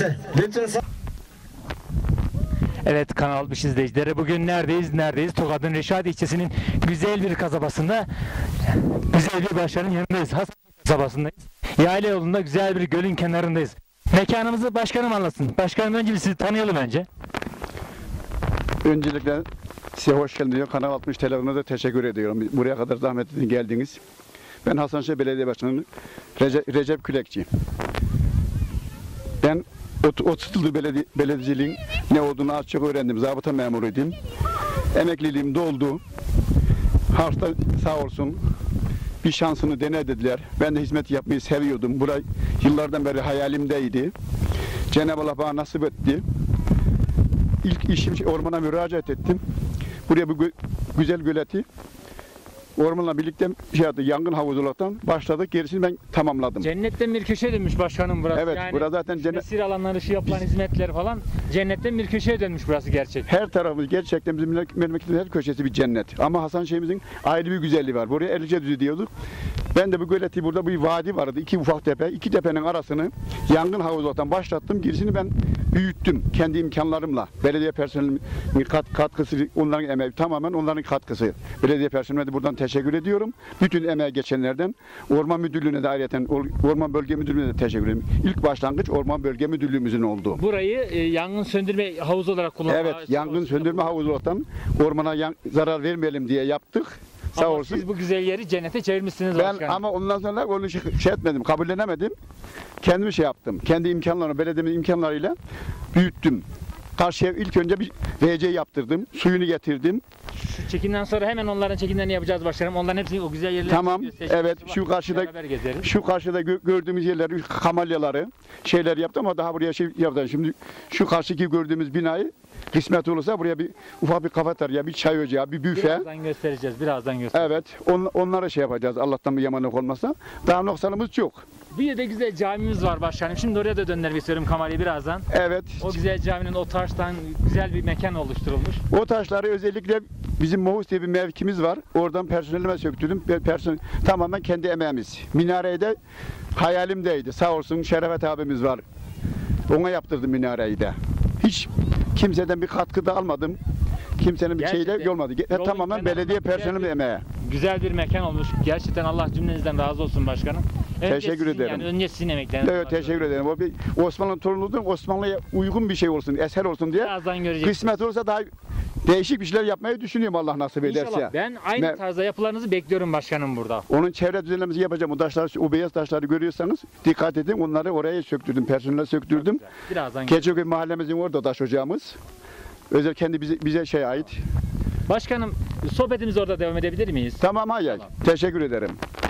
Lütfen. Evet, Kanal 60 izleyicileri, bugün neredeyiz? Tokat'ın Reşadi ilçesinin güzel bir kasabasında, güzel bir başkanın yanındayız. Hasan kasabasındayız. Yayla yolunda güzel bir gölün kenarındayız. Mekanımızı başkanım anlatsın. Başkanım, önce sizi tanıyalım önce. Öncelikle size hoş geldiniz diyor. Kanal 60 televizyonuna da teşekkür ediyorum. Buraya kadar zahmet edin geldiniz. Ben Hasanşehir Belediye Başkanı Recep Külekçi. Ben 30 yıldır belediyeciliğin ne olduğunu az çok öğrendim. Zabıta memuruydum. Emekliliğim doldu. Harçta sağ olsun bir şansını dene dediler. Ben de hizmet yapmayı seviyordum. Burayı yıllardan beri hayalimdeydi. Cenab-ı Allah bana nasip etti. İlk işim ormana müracaat ettim. Buraya bu güzel göleti ormanla birlikte yangın havuzu olarak başladık. Gerisini ben tamamladım. Cennetten bir köşeye dönmüş başkanım burası. Evet, yani burada zaten mesir alanları, şu yapılan hizmetler falan, cennetten bir köşeye dönmüş burası gerçekten. Her tarafımız gerçekten bizim memleketin her köşesi bir cennet. Ama Hasanşehir'imizin ayrı bir güzelliği var. Buraya Erlikçedüzü diyorduk. Ben de bu göleti, burada bir vadi vardı. İki ufak tepe. İki tepenin arasını yangın havuzu olarak başlattım. Gerisini ben büyüttüm kendi imkanlarımla. Belediye personelinin katkısı, onların emeği, tamamen onların katkısı. Belediye personeline de buradan teşekkür ediyorum. Bütün emeği geçenlerden Orman Müdürlüğü'ne de ayrıca Orman Bölge Müdürlüğü'ne de teşekkür ederim. İlk başlangıç Orman Bölge Müdürlüğümüzün olduğu. Burayı yangın söndürme havuzu olarak kullanmak. Evet, yangın söndürme havuzu olarak ormana zarar vermeyelim diye yaptık. Sağ ama olsun. siz bu güzel yeri cennete çevirmişsiniz Ben başkanım. ama ondan sonra onu şey etmedim, kabullenemedim. Kendimi şey yaptım. Kendi imkanlarımla, belediyemin imkanlarıyla büyüttüm. Karşıya ilk önce bir WC yaptırdım. Suyunu getirdim. Şu çekimden sonra hemen onların çekimlerini yapacağız başkanım. Onların hepsini, o güzel yerleri. Tamam. Evet. Şu karşıda gördüğümüz yerleri, kamalyaları, şeyler yaptım ama daha buraya şey yaptım. Şimdi şu karşıki gördüğümüz binayı kısmet olursa buraya bir ufak bir kafeterya, bir çay ocağı, bir büfe. Birazdan göstereceğiz. Evet. Onlara şey yapacağız. Allah'tan bir yamanlık olmasa. Daha noksanımız çok. Bir de güzel camimiz var başkanım. Şimdi oraya da döndürmek istiyorum kamerayı birazdan. Evet. O güzel caminin o taştan güzel bir mekan oluşturulmuş. O taşları özellikle bizim Mohus diye bir mevkimiz var. Oradan personelime söktürdüm. Tamamen kendi emeğimiz. Minareyi de hayalimdeydi. Sağ olsun Şerefet abimiz var. Ona yaptırdım minareyi de. Hiç kimseden bir katkı da almadım. Kimsenin bir şeyle olmadı. Tamamen belediye personeli emeği. Güzel bir mekan olmuş. Gerçekten Allah cümlenizden razı olsun başkanım. Teşekkür ederim. Yani önce sizin emekleriniz. Evet, teşekkür ederim. O bir Osmanlı torunudur. Osmanlı'ya uygun bir şey olsun, eser olsun diye. Birazdan göreceksiniz. Kısmet olursa daha değişik bir şeyler yapmayı düşünüyorum Allah nasip ederse. İnşallah. Ben aynı tarzda yapılarınızı bekliyorum başkanım burada. Onun çevre düzenlemesi yapacağım. O taşlar, o beyaz taşları görüyorsanız dikkat edin. Onları oraya söktürdüm, personele söktürdüm. Birazdan Keçiköy mahallemizin orada taş ocağımız. Özel kendi bize şey ait. Başkanım, sohbetimizi orada devam edebilir miyiz? Tamam, hayır. Tamam. Teşekkür ederim.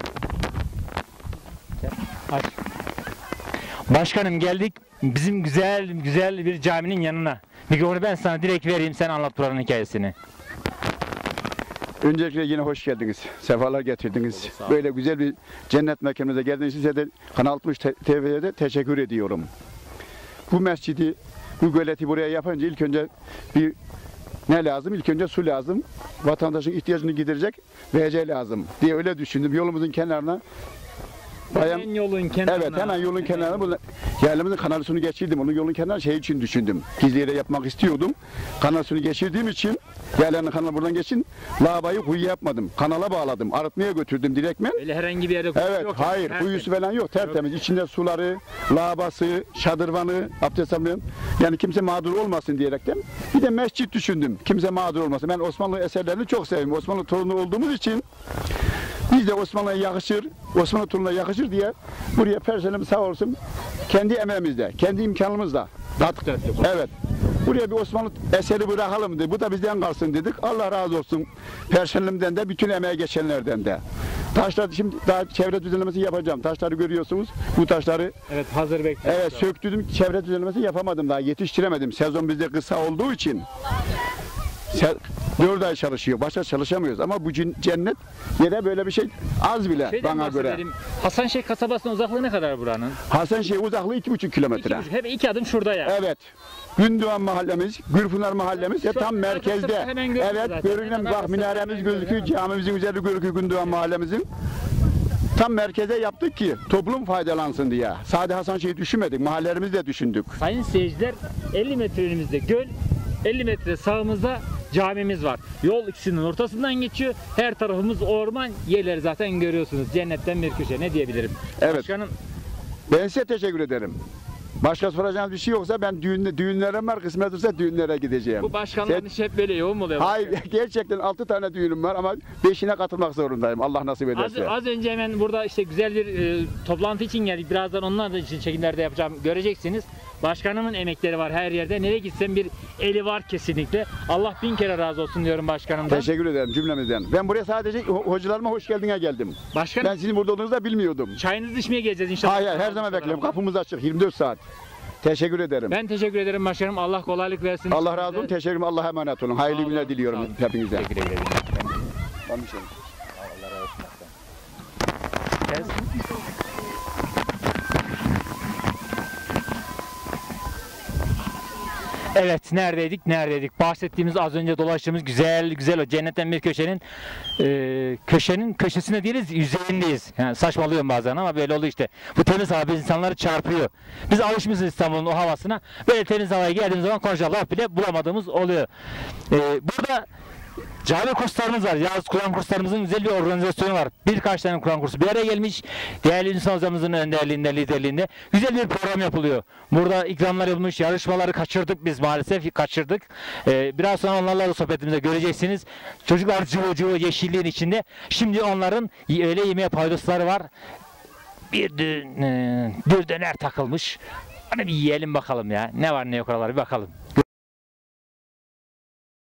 Aç. Başkanım, geldik bizim güzel bir caminin yanına. Mikrofonu ben sana direkt vereyim, sen anlat buranın hikayesini. Öncelikle yine hoş geldiniz. Sefalar getirdiniz. Böyle güzel bir cennet mekanımıza geldiğiniz için size de Kanal 60 TV'ye de teşekkür ediyorum. Bu mescidi, bu göleti buraya yapınca ilk önce ne lazım? İlk önce su lazım. Vatandaşın ihtiyacını giderecek WC lazım diye öyle düşündüm. Yolumuzun kenarına Hemen yolun kenarına. Evet, hemen yolun kenarına. Yerlimizin kanal suyunu geçirdim. Onun yolun kenarına şey için düşündüm. Gizli yere yapmak istiyordum. Kanal suyunu geçirdiğim için yerlerinin kanalı buradan geçin. Lavabayı kuyu yapmadım. Kanala bağladım. Arıtmaya götürdüm direktmen. Öyle herhangi bir yerde kuyu evet, yok. Hayır, kuyusu falan yok. Tertemiz. İçinde suları, lavabası, şadırvanı, abdest almayan. Yani kimse mağdur olmasın diyerekten. Bir de mescit düşündüm. Kimse mağdur olmasın. Ben Osmanlı eserlerini çok seviyorum. Osmanlı torunu olduğumuz için biz de Osmanlı'ya yakışır, Osmanlı torununa yakışır diye buraya personelim sağ olsun kendi emeğimizle, kendi imkanımızla. Evet. Buraya bir Osmanlı eseri bırakalım dedi. Bu da bizden kalsın dedik. Allah razı olsun. Personelimden de bütün emeğe geçenlerden de. Taşlar şimdi daha çevre düzenlemesi yapacağım. Taşları görüyorsunuz. Bu taşları evet, hazır bekliyorum. Evet, söktürdüm. Çevre düzenlemesi yapamadım daha. Yetiştiremedim. Sezon bizde kısa olduğu için. 4 ay çalışıyor. Başka çalışamıyoruz ama bu cennet yere böyle bir şey az bile bana göre. Hasanşehir kasabasının uzaklığı ne kadar buranın? Hasanşehir uzaklığı 2,5 kilometre. Hep 2 adım şurada ya. Evet. Gündoğan mahallemiz, Gürpınar mahallemiz tam merkezde. Evet, görünen bak minaremiz gözüküyor, camimizin üzeri gözüküyor Gündoğan mahallemizin. tam merkeze yaptık ki toplum faydalansın diye. Sade Hasan Şeyh'i düşünmedik, mahallelerimizi de düşündük. Sayın seyirciler, 50 metre önümüzde göl, 50 metre sağımızda camimiz var. Yol ikisinin ortasından geçiyor. Her tarafımız orman. Yerleri zaten görüyorsunuz. Cennetten bir köşe. Ne diyebilirim? Evet. Başkanım, Ben size teşekkür ederim. Başka soracağınız bir şey yoksa ben düğünlerim var, kısmet olursa düğünlere gideceğim. bu başkanların işi hep böyle yoğun mu oluyor? Hayır, gerçekten 6 tane düğünüm var ama 5'ine katılmak zorundayım. Allah nasip ederse. Az önce hemen burada işte güzel bir toplantı için geldik. Birazdan onlar da için çekimlerde yapacağım. Göreceksiniz. Başkanımın emekleri var her yerde. Nereye gitsem bir eli var kesinlikle. Allah bin kere razı olsun diyorum başkanımdan. Teşekkür ederim cümlemizden. Ben buraya sadece hocalarıma hoş geldine geldim. Başkanım, Ben sizin burada olduğunuzu da bilmiyordum. çayınızı içmeye geleceğiz inşallah. Hayır, her zaman bekliyorum. Kapımız açık 24 saat. Teşekkür ederim. Ben teşekkür ederim başkanım. Allah kolaylık versin. Allah razı olsun. Teşekkür ederim. Allah'a emanet olun. Hayırlı Sağ olun, günler sağ diliyorum olun. hepinize. Teşekkür ederim. Tamam, şey. Evet, neredeydik? Bahsettiğimiz, az önce dolaştığımız güzel o cennetten bir köşenin köşesine değiliz, yüzeyindeyiz. Yani saçmalıyorum bazen ama böyle oluyor işte. Bu temiz hava biz insanları çarpıyor. Biz alışmışız İstanbul'un o havasına. Böyle temiz havaya geldiğimiz zaman konuşacak laf bile bulamadığımız oluyor. Burada cami kurslarımız var. Yaz Kur'an kurslarımızın güzel bir organizasyonu var. Birkaç tane Kur'an kursu bir araya gelmiş. Değerli insan hocamızın önderliğinde, liderliğinde güzel bir program yapılıyor. Burada ikramlar yapılmış. Yarışmaları kaçırdık biz maalesef. Kaçırdık. Biraz sonra onlarla da sohbetimizde göreceksiniz. Çocuklar cıvı cıvı yeşilliğin içinde. Şimdi onların öğle yemeğe paydosları var. Bir döner takılmış. Hadi bir yiyelim bakalım ya. Ne var ne yok oralara bir bakalım.